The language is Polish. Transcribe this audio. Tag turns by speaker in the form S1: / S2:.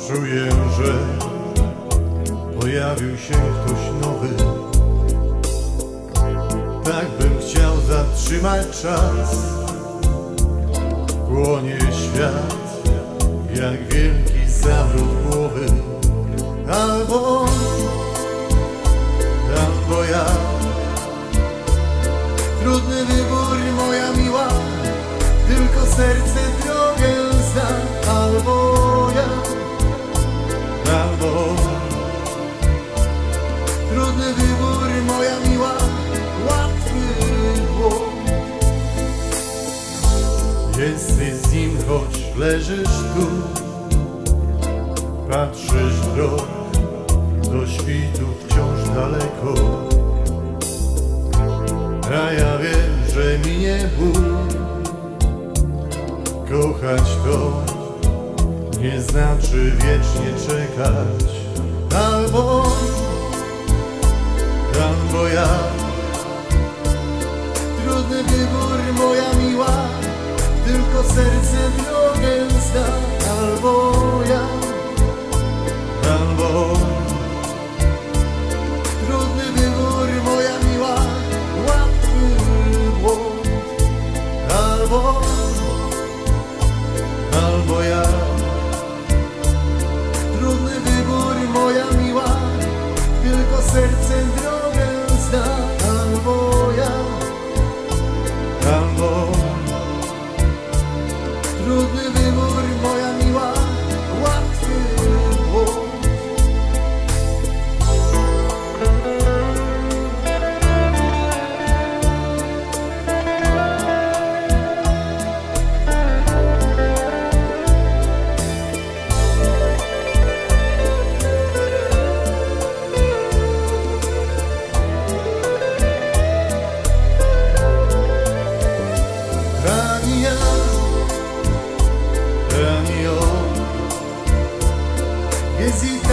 S1: Czuję, że pojawił się ktoś nowy. Tak bym chciał zatrzymać czas. Płonie świat jak wielki zawrót głowy. Albo on, albo ja. Trudny wybór, moja miła, tylko serce drogę zna. Albo ja, albo on. Trudny wybór, moja miła, łatwy błąd. Jesteś z nim, choć leżysz tu. Patrzysz w rok, do świtu wciąż daleko. A ja wiem, że minie ból. Kochać to nie znaczy wiecznie czekać. Albo on, albo ja. Trudny wybór, moja miła, tylko serce drogę zna. Albo ja, albo on. Trudny wybór, moja miła, łatwy błąd. Albo on, albo ja. Trudny wybór, moja miła, tylko serce drogę zna. Albo ja, albo on. Trudny wybór, moja miła, łatwy błąd. Ani on jest